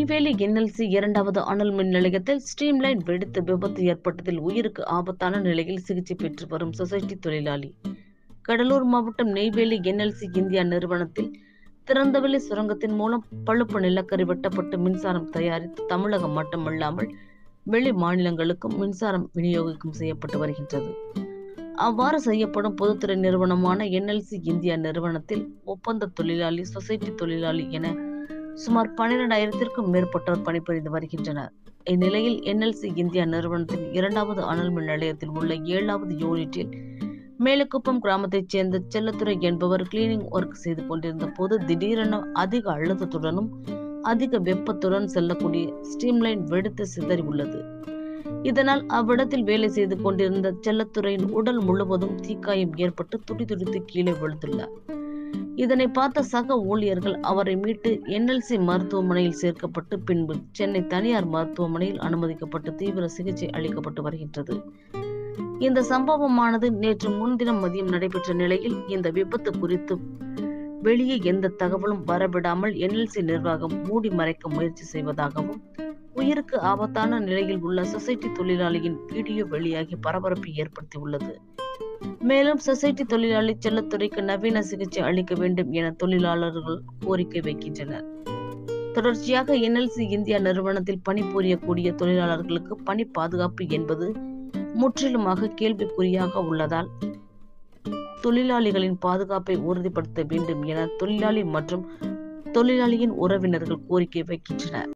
Neyveli NLC இரண்டாவது அனல் மின் நிலையத்தில் ஸ்ட்ரீம்லைன் வெடித்து விபத்து ஏற்பட்டதில் உயிருக்கு ஆபத்தான நிலையில் சிகிச்சை பெற்று வரும் சொசைட்டி தொழிலாளி. கடலூர் மாவட்டம் நெய்வேலி என்எல்சி இந்தியா நிறுவனத்தில் திறந்தவெளி சுரங்கத்தின் மூலம் பழுப்பு நிலக்கரி வெட்டப்பட்டு மின்சாரம் தயாரித்து தமிழகம் மட்டுமல்லாமல் வெளி மாநிலங்களுக்கும் மின்சாரம் விநியோகம் செய்யப்பட்டு வருகின்றது. அவ்வாறு செய்யப்படும் பொதுத்துறை நிறுவனமான என்எல்சி இந்தியா நிறுவனத்தில் ஒப்பந்த தொழிலாளி, சொசைட்டி தொழிலாளி என சுமார் 12,000க்கும் மேற்பட்டோர் பணிபுரிந்து வருகின்றனர். இந்நிலையில் என்எல்சி இந்தியா நிறுவனத்தின் இரண்டாவது அனல் மின் நிலையத்தில் உள்ள 7வது யூனிட்டில் மேலக்குப்பம் கிராமத்தைச் சேர்ந்த செல்லத்துறை என்பவர் கிளீனிங் ஒர்க் செய்து கொண்டிருந்த போது திடீரென அதிக அழுத்தத்துடனும் அதிக வெப்பத்துடன் செல்லக்கூடிய ஸ்ட்ரீம்லைன் வெடித்து சிதறி உள்ளது. இதனால் அவ்விடத்தில் வேலை செய்து கொண்டிருந்த செல்லத்துறையின் உடல் முழுவதும் தீக்காயம் ஏற்பட்டு துடிதுடித்து கீழே விழுந்துள்ளார். இதனை பார்த்த சக ஊழியர்கள் அவரை மீட்டு என்எல்சி மருத்துவமனையில் சேர்க்கப்பட்டு பின்பு சென்னை தனியார் மருத்துவமனையில் அனுமதிக்கப்பட்டு தீவிர சிகிச்சை அளிக்கப்பட்டு வருகின்றது. இந்த சம்பவமானது நேற்று முன்தினம் மதியம் நடைபெற்ற நிலையில் இந்த விபத்து குறித்து வெளியே எந்த தகவலும் வரவிடாமல் என்எல்சி நிர்வாகம் மூடி மறைக்க முயற்சி செய்வதாகவும், உயிருக்கு ஆபத்தான நிலையில் உள்ள சொசைட்டி தொழிலாளியின் வீடியோ வெளியாகி பரபரப்பை ஏற்படுத்தியுள்ளது. மேலும் சொசைட்டி தொழிலாளி செல்லத்துறைக்கு நவீன சிகிச்சை அளிக்க வேண்டும் என தொழிலாளர்கள் கோரிக்கை வைக்கின்றனர். தொடர்ச்சியாக என்எல்சி இந்தியா நிறுவனத்தில் பணிபுரியக்கூடிய தொழிலாளர்களுக்கு பணி பாதுகாப்பு என்பது முற்றிலுமாக கேள்விக்குறியாக உள்ளதால் தொழிலாளிகளின் பாதுகாப்பை உறுதிப்படுத்த வேண்டும் என தொழிலாளி மற்றும் தொழிலாளியின் உறவினர்கள் கோரிக்கை வைக்கின்றனர்.